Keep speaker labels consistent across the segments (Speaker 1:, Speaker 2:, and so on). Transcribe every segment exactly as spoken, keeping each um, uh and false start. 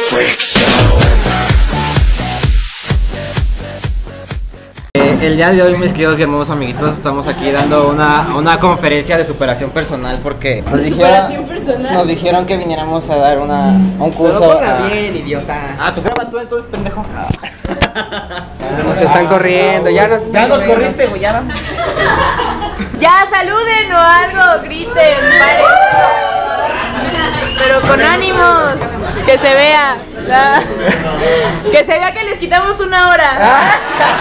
Speaker 1: Eh, el día de hoy, mis queridos y hermosos amiguitos, estamos aquí dando una, una conferencia de superación personal porque nos dijeron, personal? nos dijeron que viniéramos a dar una, un curso.
Speaker 2: Pero ponga bien, idiota.
Speaker 1: Ah, pues graba tú entonces, pendejo.
Speaker 2: Nos están corriendo, ya nos,
Speaker 1: ya nos corriste, güey, ya.
Speaker 3: Ya saluden o algo, griten, paren. Pero con ánimos, que se vea, ¿verdad? Que se vea que les quitamos una hora.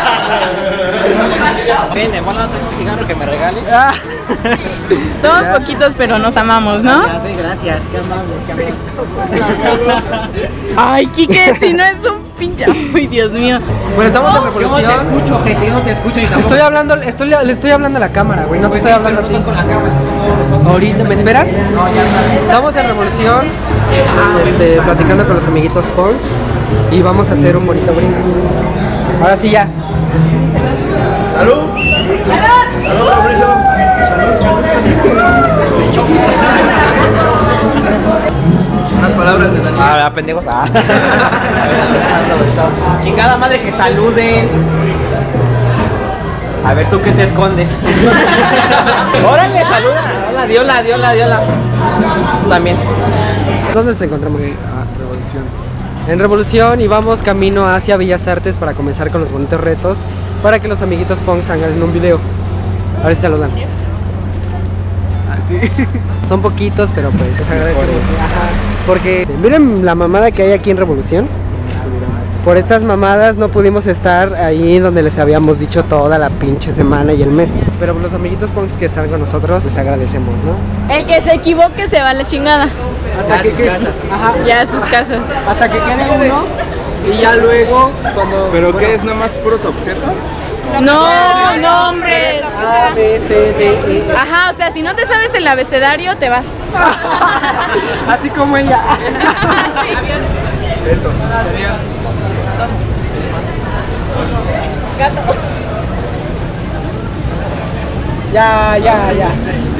Speaker 1: Ven, de mola, tengo un cigarro que me regale.
Speaker 3: Somos poquitos, pero nos amamos, ¿no?
Speaker 1: Sí, gracias, qué amable, qué amable.
Speaker 3: Ay, Kike, si no es un pinche. Ay, Dios mío.
Speaker 2: Bueno, estamos en revolución.
Speaker 1: Yo no te escucho, gente, yo no te escucho. Y
Speaker 2: Estoy hablando, estoy, le estoy hablando a la cámara, güey, no te estoy hablando a ti.
Speaker 1: Con la cámara,
Speaker 2: Ahorita, ¿me esperas?
Speaker 1: no, ya no.
Speaker 2: Estamos en revolución, este, platicando con los amiguitos Punks y vamos a hacer un bonito brindis. Ahora sí ya.
Speaker 4: ¡Salud! ¡Salud! ¡Salud, Fabricio! ¡Salud, salud! Unas palabras de Daniel.
Speaker 1: Ah, pendejos. Ah. Chingada madre, que saluden. A ver, tú que te escondes. Órale, saluda. Hola, diola, diola, diola. También.
Speaker 2: ¿Dónde nos encontramos? Ah, Revolución. En Revolución y vamos camino hacia Bellas Artes para comenzar con los bonitos retos para que los amiguitos Punks hagan un video. A ver si saludan.
Speaker 4: Así.
Speaker 2: Son poquitos, pero pues les agradecemos. Ajá. Porque miren la mamada que hay aquí en Revolución. Por estas mamadas no pudimos estar ahí donde les habíamos dicho toda la pinche semana y el mes. Pero los amiguitos Punks que están con nosotros les agradecemos, ¿no?
Speaker 3: El que se equivoque se va a la chingada.
Speaker 2: Hasta que quede, ajá,
Speaker 3: Ya a sus casas.
Speaker 2: hasta que quede uno y ya luego cuando.
Speaker 4: ¿Pero
Speaker 2: bueno,
Speaker 4: qué es? ¿Nada más puros objetos?
Speaker 3: No, nombres.
Speaker 2: A, B, C, D, E.
Speaker 3: Ajá, o sea, si no te sabes el abecedario, te vas.
Speaker 2: Así como ella.
Speaker 4: Esto. Sería.
Speaker 3: Gato.
Speaker 2: Ya, ya, ya.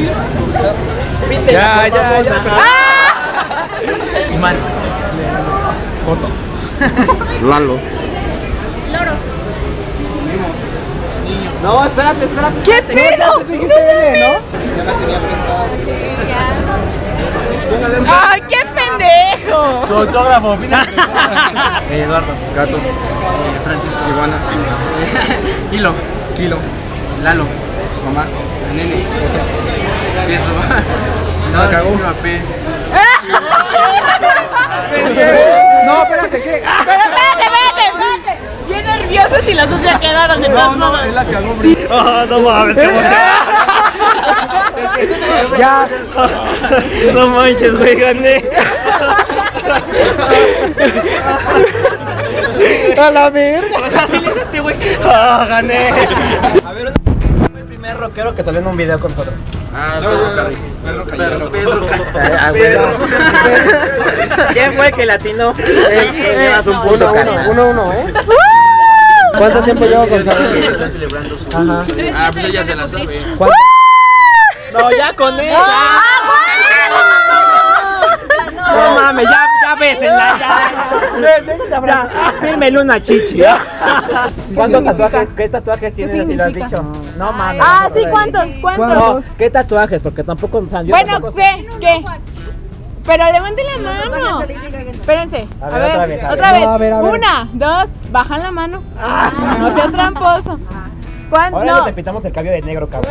Speaker 1: Ya, ya, ya.
Speaker 4: Imán. Foto. Lalo.
Speaker 3: Loro.
Speaker 1: No, espérate, espérate.
Speaker 3: ¿Qué pedo?
Speaker 2: Tú dijiste L, ¿no?
Speaker 3: ¡Ay, qué pendejo!
Speaker 4: Tu autógrafo, mira. Eh, Eduardo. Gato. Eh, Francisco. Iguana. Hilo. Kilo. Lalo. Mamá. Nene. Eso. Eso. No, la cagó. P.
Speaker 2: No, espérate, ¿qué?
Speaker 3: Pero espérate, espérate, espérate. Bien nerviosos y los dos ya quedaron de todas
Speaker 4: No,
Speaker 3: modos.
Speaker 4: él la cagó. Sí.
Speaker 1: Oh, no mames, qué
Speaker 2: Ya.
Speaker 1: No manches, güey, gané.
Speaker 2: A la verga.
Speaker 1: O sea, sí le diste, güey. Ah, gané. A ver, el primer rockero que salió en un video con nosotros.
Speaker 4: Ah, Pedro Carri. Pedro Cayero. Pedro
Speaker 1: Ah, ¿quién fue el que latino? Él llevas un punto,
Speaker 2: Uno,
Speaker 1: carnal.
Speaker 2: uno, uno, ¿eh? ¿Cuánto tiempo llevo con Saúl?
Speaker 4: Está celebrando su.
Speaker 2: Ajá.
Speaker 4: Ah, pues ella se la sabe.
Speaker 2: ¿Cuánto?
Speaker 1: No, ya con él.
Speaker 2: No mames, ya, ya bésenla, ya. Ya, fírmele una chichi.
Speaker 1: ¿Cuántos tatuajes? ¿Qué tatuajes tienes si lo has dicho? No mames.
Speaker 3: Ah, sí, ¿cuántos? ¿Cuántos?
Speaker 1: No, ¿qué tatuajes? Porque tampoco nos han. yo
Speaker 3: Bueno,
Speaker 1: tampoco sé.
Speaker 3: ¿qué? ¿Qué? Pero levanten la mano. Espérense.
Speaker 1: A
Speaker 3: A
Speaker 1: ver,
Speaker 3: ver,
Speaker 1: otra vez, a ver.
Speaker 3: otra vez.
Speaker 2: No, a ver, a ver.
Speaker 3: Una, dos, bajan la mano. No seas tramposo. ¿Cuánto?
Speaker 1: Ahora
Speaker 3: No.
Speaker 1: te pintamos el cabello de negro, cabrón.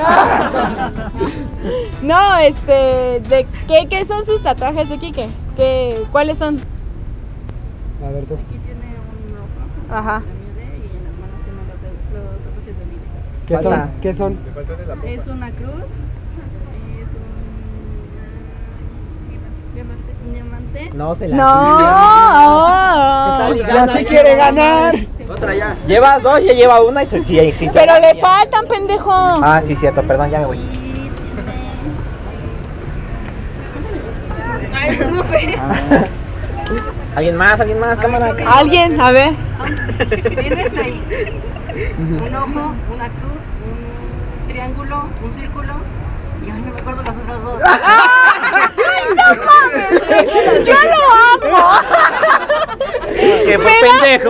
Speaker 3: No, este, de qué, qué son sus tatuajes de Kike? ¿Qué, ¿Cuáles son?
Speaker 2: A ver tú.
Speaker 5: Aquí tiene un ojo,
Speaker 3: Ajá.
Speaker 5: pirámide, y en las manos tiene los, de- los tatuajes de lírica.
Speaker 2: ¿Qué
Speaker 1: Falta.
Speaker 2: son? ¿Qué son?
Speaker 5: Es una cruz, es un diamante.
Speaker 1: No, se la.
Speaker 3: No.
Speaker 1: ¿Qué tal?
Speaker 2: Ya sí quiere ganar.
Speaker 4: Otra ya.
Speaker 1: Llevas dos, ya lleva una y se sí, sí,
Speaker 3: Pero le faltan, pendejo.
Speaker 1: Ah, sí, cierto, perdón, ya me voy.
Speaker 5: Ay, no sé.
Speaker 1: ¿Alguien más? ¿Alguien más? Cámara.
Speaker 3: Alguien, a ver.
Speaker 6: Tiene seis. Un ojo, una cruz, un triángulo, un círculo. Y ay, no me acuerdo las otras dos.
Speaker 3: ¡No mames! ¡Yo lo amo!
Speaker 1: que por pendejo.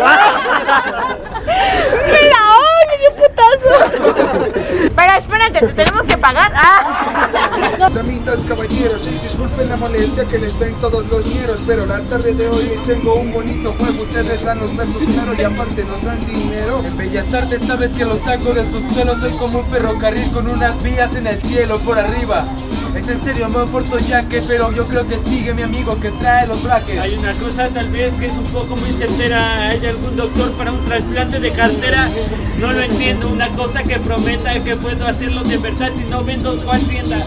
Speaker 3: Mira, ¡ay, me dio putazo! Pero espérate, ¿te tenemos que pagar? ¡Ah!
Speaker 7: Samitas, caballeros, sí, disculpen la molestia que les den todos los ñeros, pero la tarde de hoy les tengo un bonito juego. Ustedes dan los versos claro y aparte nos dan dinero.
Speaker 8: En Bellas Artes sabes que lo saco del subsuelo. Soy como un ferrocarril con unas vías en el cielo por arriba. Es en serio, no importa ya que, pero yo creo que sigue mi amigo que trae los brackets.
Speaker 9: Hay una cosa tal vez que es un poco muy certera. ¿Hay algún doctor para un trasplante de cartera? No lo entiendo, una cosa que prometa que puedo hacerlo de verdad y no vendo cual tienda.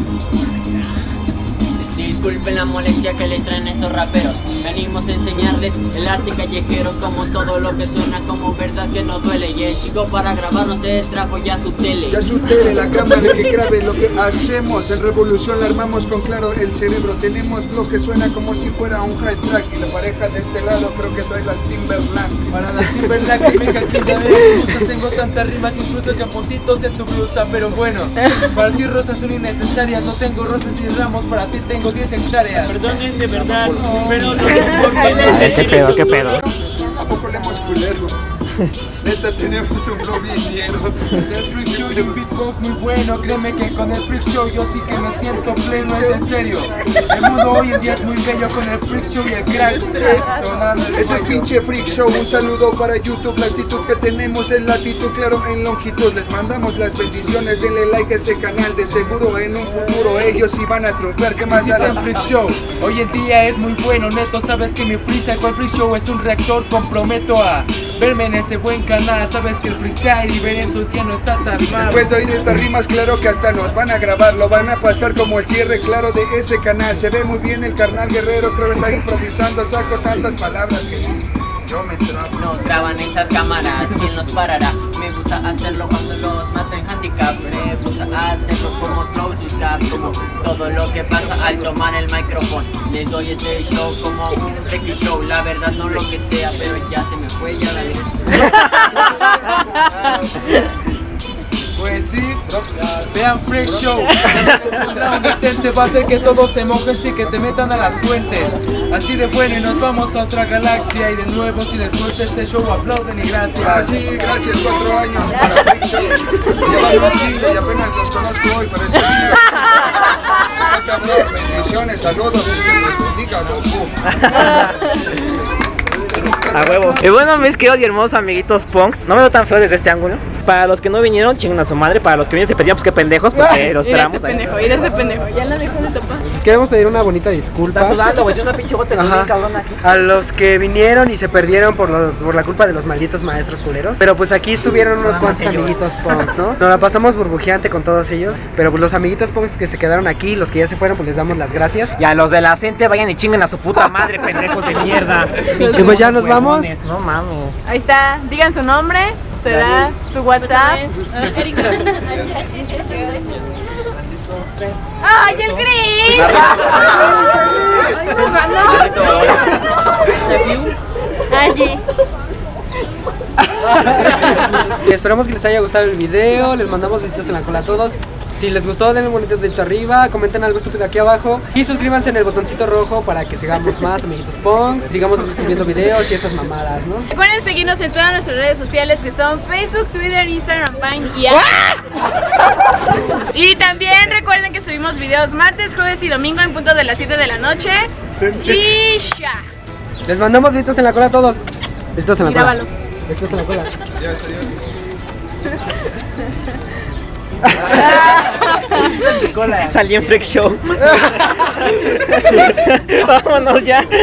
Speaker 10: Disculpen la molestia que le traen estos raperos. Venimos a enseñarles el arte callejero, como todo lo que suena como verdad que no duele. Y el chico para grabarnos se trajo ya su tele.
Speaker 7: Ya su tele, la cámara que grabe lo que hacemos. En revolución la armamos con claro el cerebro. Tenemos flow que suena como si fuera un high track. Y la pareja de este lado creo que trae las Timberland.
Speaker 8: Para las Timberland que venga aquí de vez. Tengo tantas rimas incluso que puntitos en tu blusa. Pero bueno, para ti rosas son innecesarias. No tengo rosas ni ramos, para ti tengo diez hectáreas.
Speaker 9: Perdonen de verdad, pero no
Speaker 1: ¿Qué pedo, qué pedo?
Speaker 7: ¿A poco le hemos culero? Neta tenemos un flow bien miedo.
Speaker 8: Es el freak show y un beatbox muy bueno. Créeme que con el freak show yo sí que me siento pleno, es en serio. El mundo hoy en día es muy bello con el freak show y el crack.
Speaker 7: Ese es pinche freak show, un saludo para YouTube. La actitud que tenemos es latitud, claro, en longitud. Les mandamos las bendiciones, denle like a ese canal. De seguro en un futuro ellos iban a triunfar. ¿Qué más dará?
Speaker 8: Freak show hoy en día es muy bueno, neto. Sabes que mi freestyle con freak show es un reactor. Comprometo a verme en ese buen canal. Sabes que el freestyle y ver eso ya no está tan mal.
Speaker 7: Después de oír estas rimas, claro que hasta nos van a grabar. Lo van a pasar como el cierre, claro, de ese canal. Se ve muy bien el carnal guerrero, creo que está improvisando. Saco tantas palabras que yo me trapo.
Speaker 10: Nos graban esas cámaras, ¿quién nos parará? Me gusta hacerlo cuando los mato en handicap. Me gusta hacerlo como close strap, como todo lo que pasa al tomar el micrófono. Les doy este show como un freaky show. La verdad no lo que sea, pero ya se me fue, ya la vi.
Speaker 8: Pues sí, vean Freak Show. Un detente va a hacer que todos se mojen y que te metan a las fuentes. Así de bueno y nos vamos a otra galaxia. Y de nuevo si les gusta este show aplauden y gracias.
Speaker 7: Ah, sí, gracias, cuatro años para Freak Show. Llevan un chingo y apenas los conozco hoy, pero este chido. Está cabrón, bendiciones, saludos y que los bendiga, Goku.
Speaker 1: A huevo. Y bueno, mis queridos y hermosos amiguitos punks, no me veo tan feo desde este ángulo. Para los que no vinieron, chingan a su madre. Para los que vinieron se perdían, pues qué pendejos, porque los esperamos.
Speaker 3: Mira ese pendejo, mira ese pendejo, ya la dejó de tapar.
Speaker 2: Les queremos pedir una bonita disculpa.
Speaker 1: Está sudando, güey, una pinche bote bien cabrón aquí.
Speaker 2: A los que vinieron y se perdieron por, lo, por la culpa de los malditos maestros culeros. Pero pues aquí estuvieron unos cuantos amiguitos punks, ¿no? Nos la pasamos burbujeante con todos ellos. Pero pues los amiguitos punks que se quedaron aquí, los que ya se fueron, pues les damos las gracias.
Speaker 1: Y a los de la gente vayan y chinguen a su puta madre, pendejos de mierda.
Speaker 2: Y pues ya nos vamos.
Speaker 1: No mames.
Speaker 3: Ahí está, digan su nombre, su edad, su WhatsApp. ¡Ay, el Gris! ¡Ay, no ganó! Allí.
Speaker 2: Y esperamos que les haya gustado el video. Les mandamos besitos en la cola a todos. Si les gustó, denle un bonito dedito arriba, comenten algo estúpido aquí abajo y suscríbanse en el botoncito rojo para que sigamos más, amiguitos punks, sigamos subiendo videos y esas mamadas, ¿no?
Speaker 3: Recuerden seguirnos en todas nuestras redes sociales que son Facebook, Twitter, Instagram, Vine y Y también recuerden que subimos videos martes, jueves y domingo en punto de las siete de la noche. Y ya.
Speaker 2: Les mandamos besitos en la cola a todos. Besitos en la cola.
Speaker 3: Grábalos.
Speaker 2: Besitos en la cola.
Speaker 1: Salí en Freak Show. Vámonos ya.